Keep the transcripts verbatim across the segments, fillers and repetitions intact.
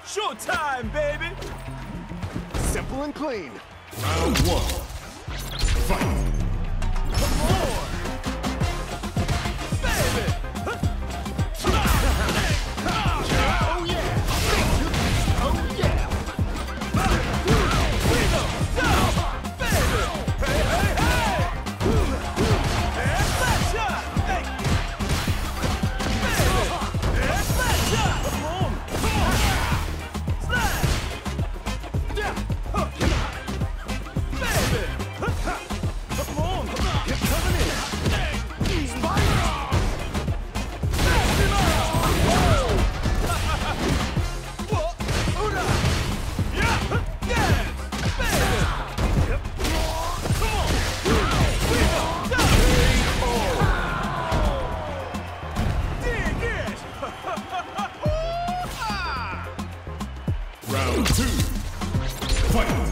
Showtime, baby! Simple and clean. Round one. Fight. Come on! Baby! Oh yeah! Oh yeah! We go! Down! Baby! Hey, hey, hey! And flat shot! Hey! Baby! And flat shot! Come on! Come on! Slide! Yeah! Huh. Baby! Huh. Come on! Come on! You're coming in. Spider! Smash him up! Whoa! Whoa! Oda! Yeah! Yes! Baby! Yep. Come on! We go! Down! Dig it! Ah! Round two. Fight.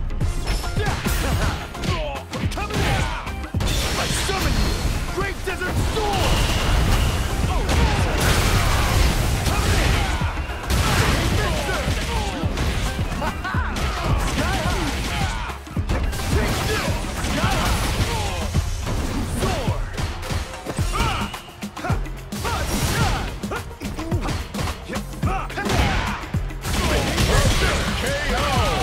Oh, coming in! I summon you! Great Desert Storm! Oh! Coming in! Sky high! Take this! Sky high! Soar! Ah! Ha! Ha! Shot! Ha! Ha! K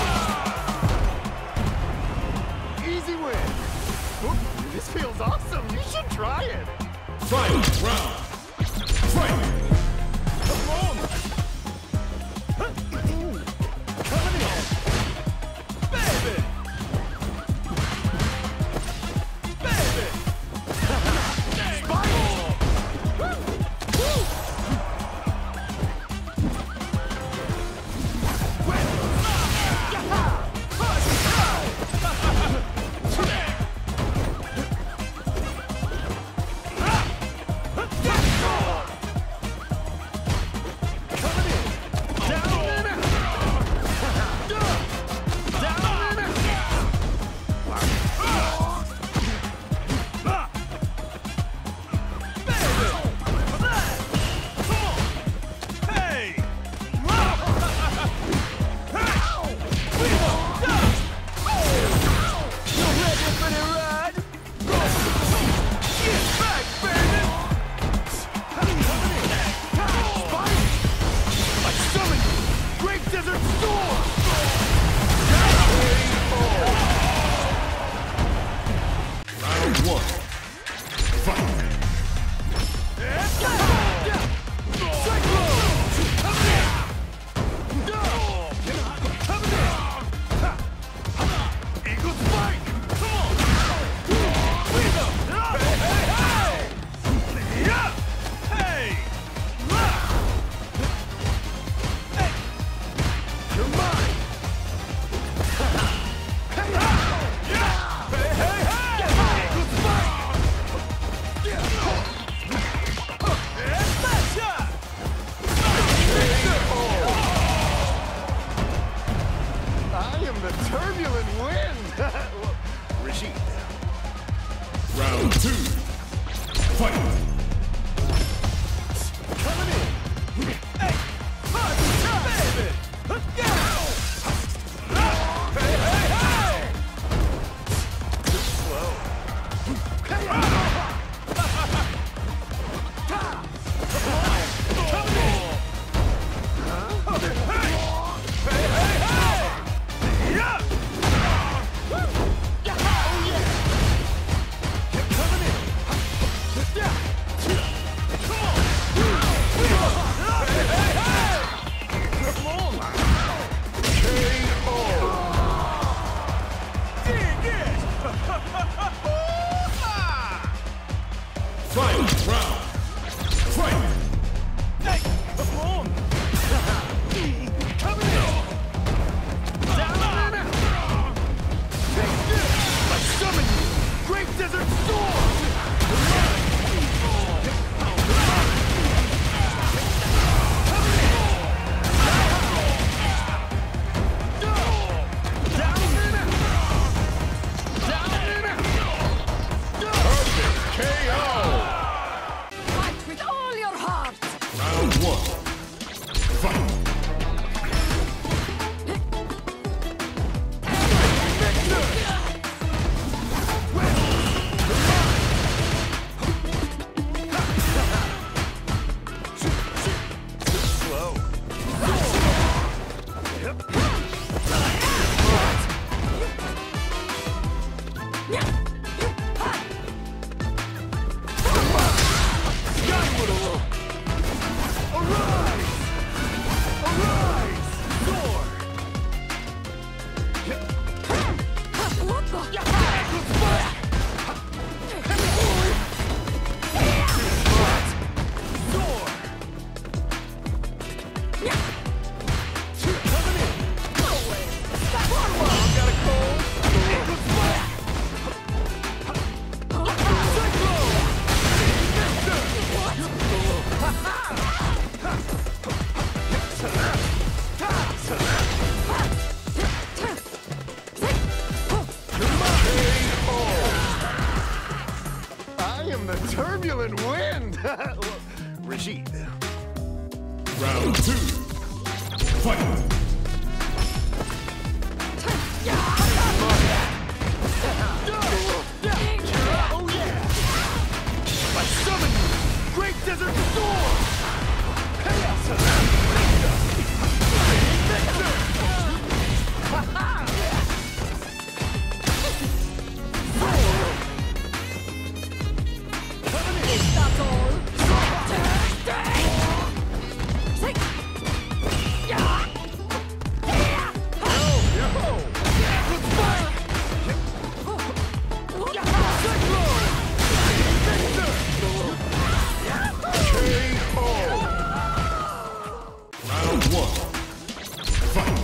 O! Easy win. Oop, this feels awesome. You should try it. Final round. Fight. Come on! Coming in! Baby! Baby! Spiral! Desert Storm! Round one. Fight. Eagle Spike! Come on! We go! Hey, hey, hey! Yeah! Hey! Hey! You're mine. Yeah! Hey, hey, hey! Eagle Spike! And flat shot! I am the turbulent wind. Rashid. Round two. Fight. Coming in. Hey! Punch! Baby! Yeah! Hey, hey, hey! Too slow. Hey, hey, hey! Yeah! Final round. Fight. Hey, come on! Coming in! Down! Take this! I summon you! Great Desert Storm! K O! Fight with all your heart! Round one. Fight. Rashid. Round two. Fight. Oh yeah! I summon you! Great Desert Storm! Chaos! That's all. Round one. Fight.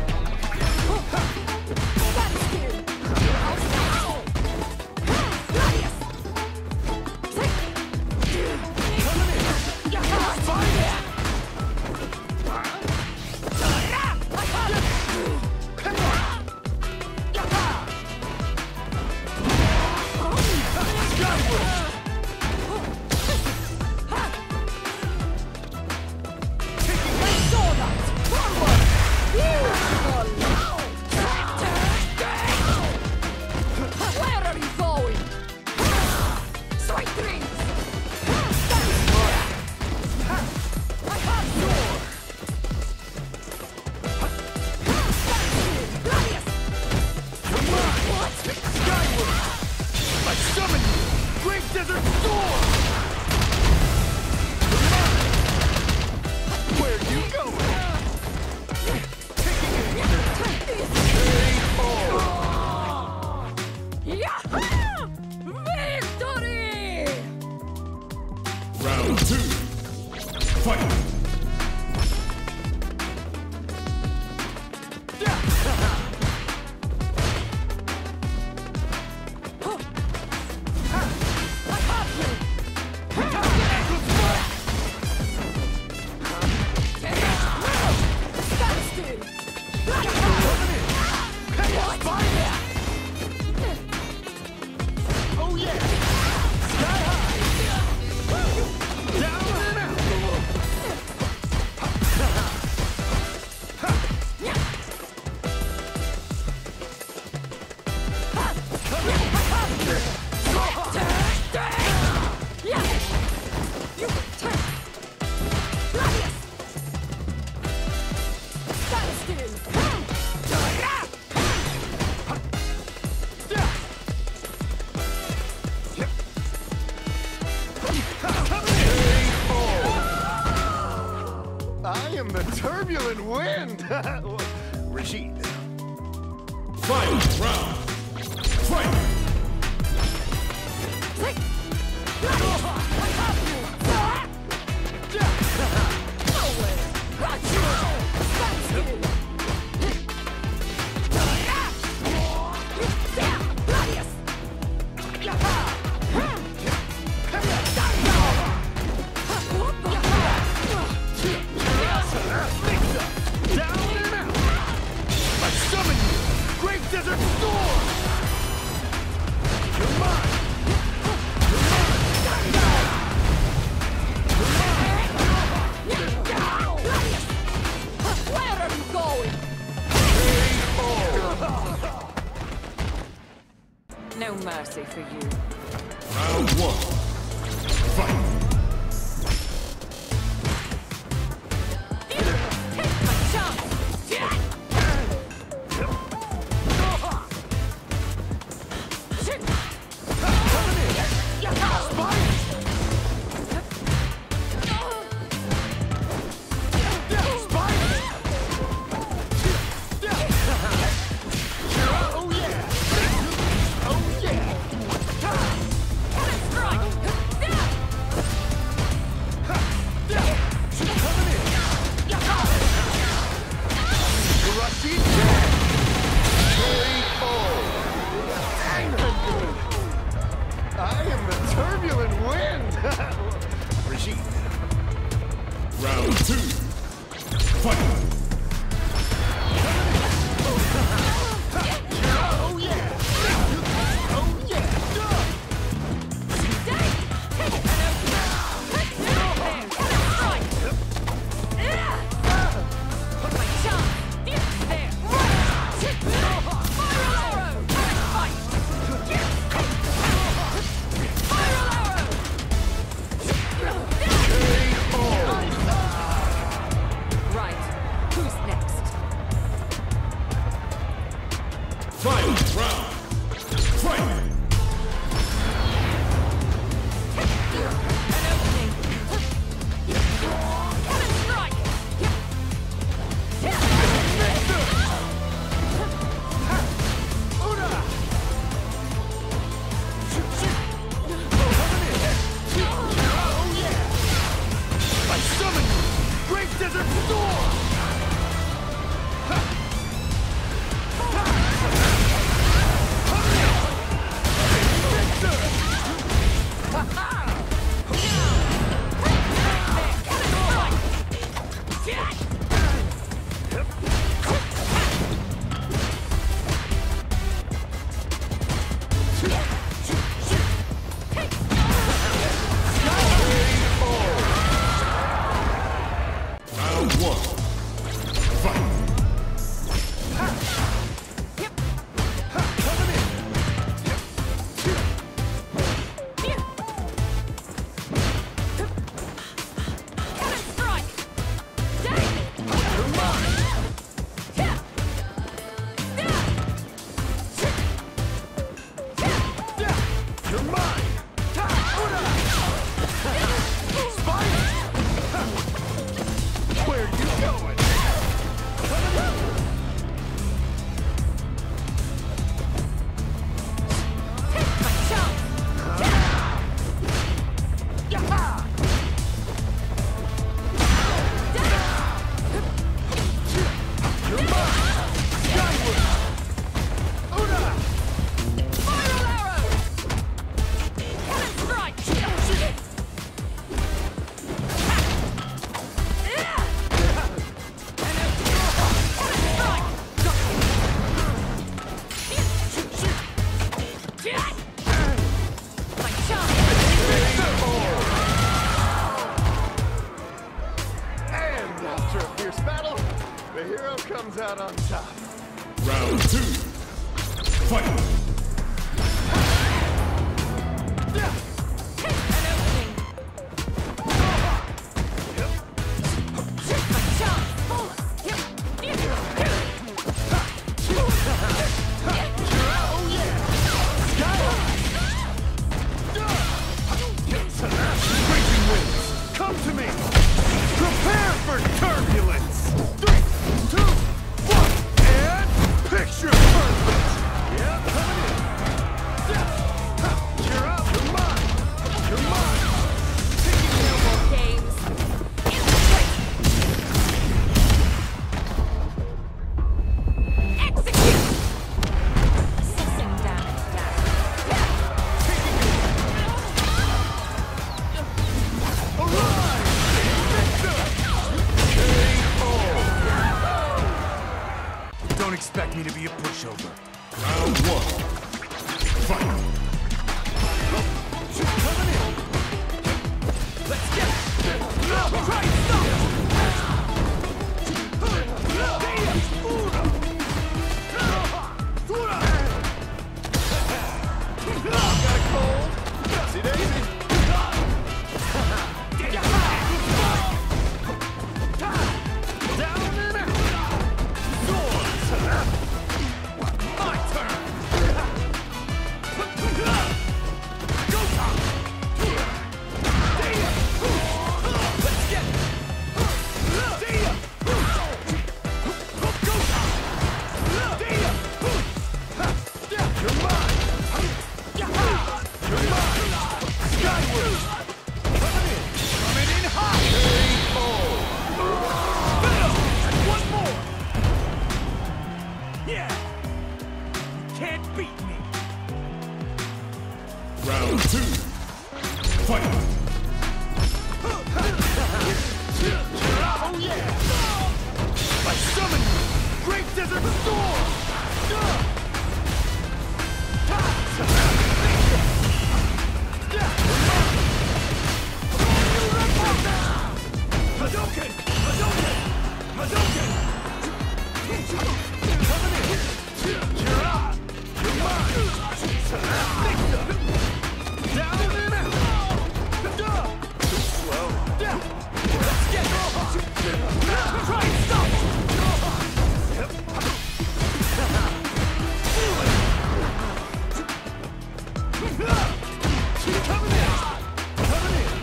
Where are you going? Sweet dreams! I have your Skyward! I summon you! Great Desert Storm! Where are you going? Yahoo! Victory! Round two. Fight. I have you! Stand still! Oh yeah! Sky high! Down and out! I am the turbulent wind! Rashid. Final round. Fight. Down and out! I summon you! Great Desert Storm! You're mine! Where are you going? No mercy for you. Round one. Fight. Take my chance! Oh yeah! Oh yeah! Rashid Khan! K O! I am the turbulent wind! Rashid. Round two. Fight. Oh yeah! Oh yeah! The hero comes out on top. Round two. Fight. Come to me! Prepare for turbulence! Three, two, one, and picture perfect! Yeah, coming in! You're up! You're mine! You're mine! No more games. Execute! Assessing damage data. Alive! Victor! K O! Don't expect me to be a pushover. Round one. Fight. Coming in! Let's get it! No, try and stop! Got a cold? See Daisy? Down and out! Swords! My turn! Go top! Let's get it! See ya! Go top! See ya! You're mine! You're mine! Skyward! Coming in! Coming in hot! K O! And one more! Yeah! You can't beat me! Round two. Fight. Oh yeah! I summon you! Great Desert Storm! Hadouken! Hadouken! Hadouken! Coming in! You're up! You're mine! Down and out! Too slow. Let's get it! Try and stop! Coming in! Coming in!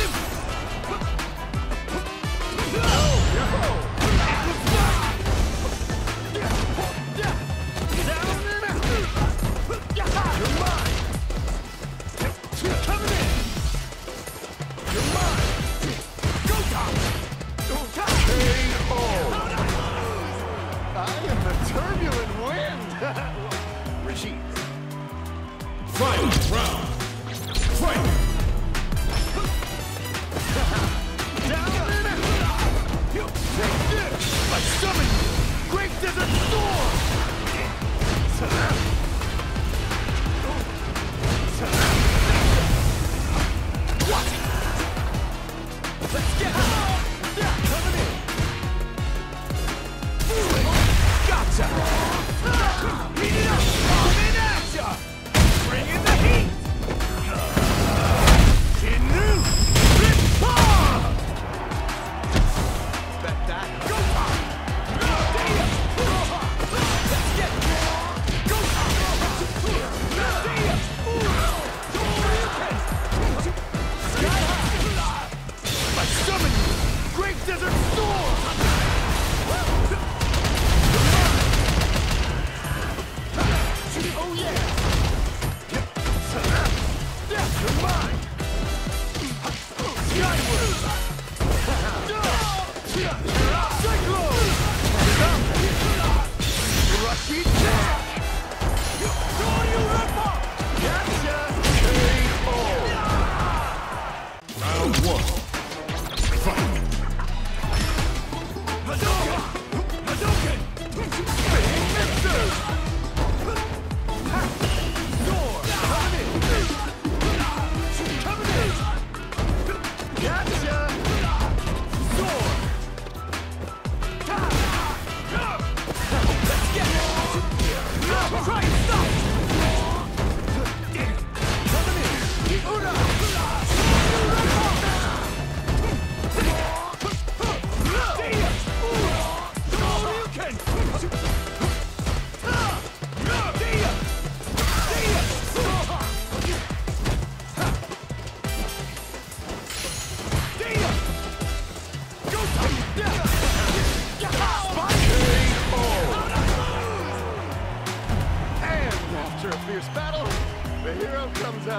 You're mine! Coming in! You're mine! Go top! Go top! K O! I am the turbulent wind! Rashid. Final round. Fight. Down and out! You take this! I summon you! Great Desert Storm! What? Let's get it! Coming in! Gotcha! Heat it up! Coming at ya! Bring in the heat!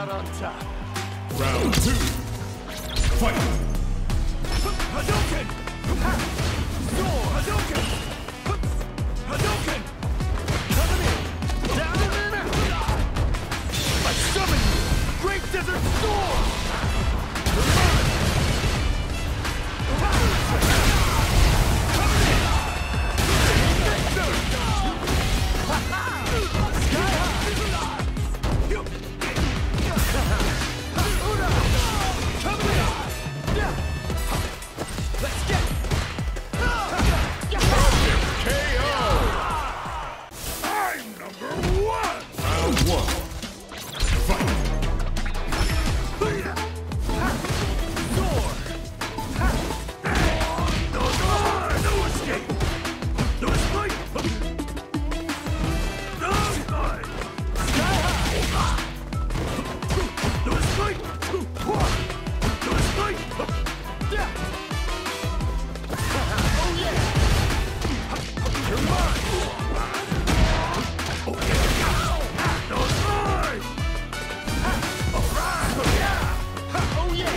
out on top. Round two. Fight. Hadouken! Soar! Hadouken! Hadouken! Coming in! Down and out! I summon you! Great Desert Storm! Coming in! Victor! Sky high! Coming in! Let's get K O. I'm number one! Round one. Fight. Soar! No, no escape! No escape! No escape! Sky high! No escape! No escape! Oh yeah! You're mine! Oh yeah! No escape! Alright! Yeah! Oh yeah!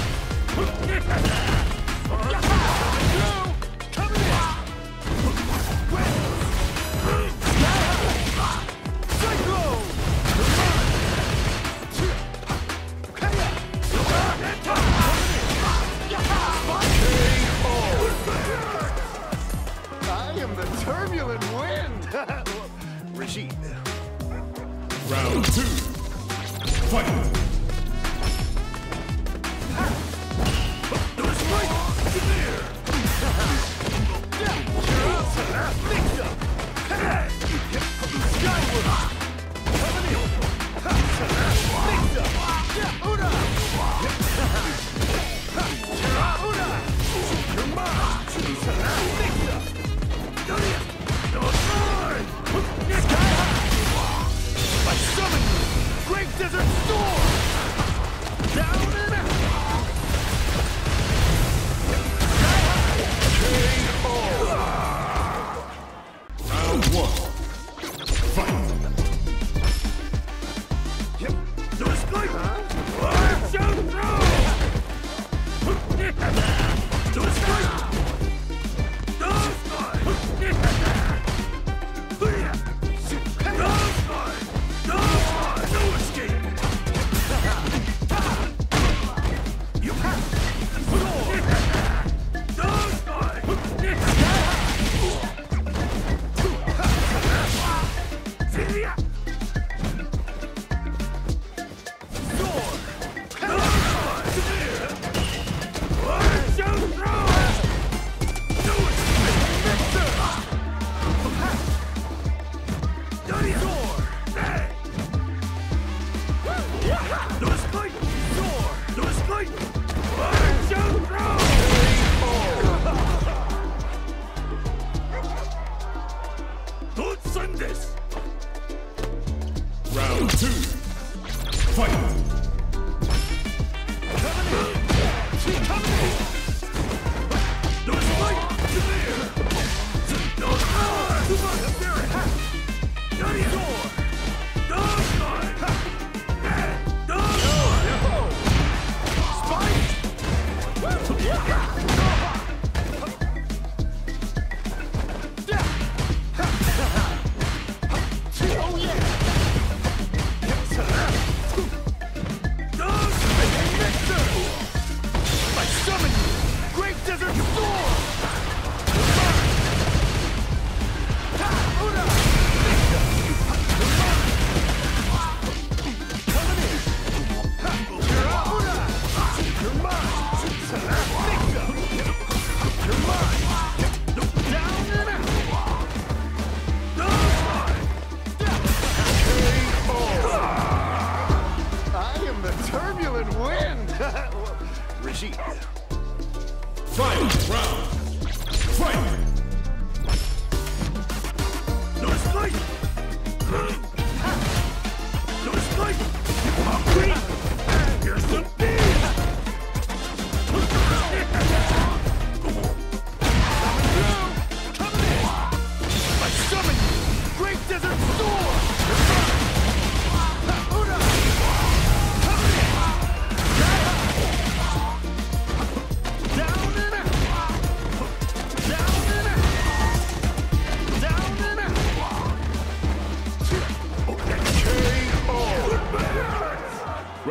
Coming in! Cyclone! I am the turbulent wind! Rashid. Round two. Fight. No escape! Come here! Mix up! Hey! Skyward! Coming in! Mix up! Una! Una! You're mine! Mix up! No escape! Sky high! I summon you! Great Desert Storm!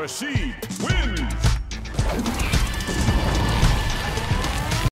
Proceed.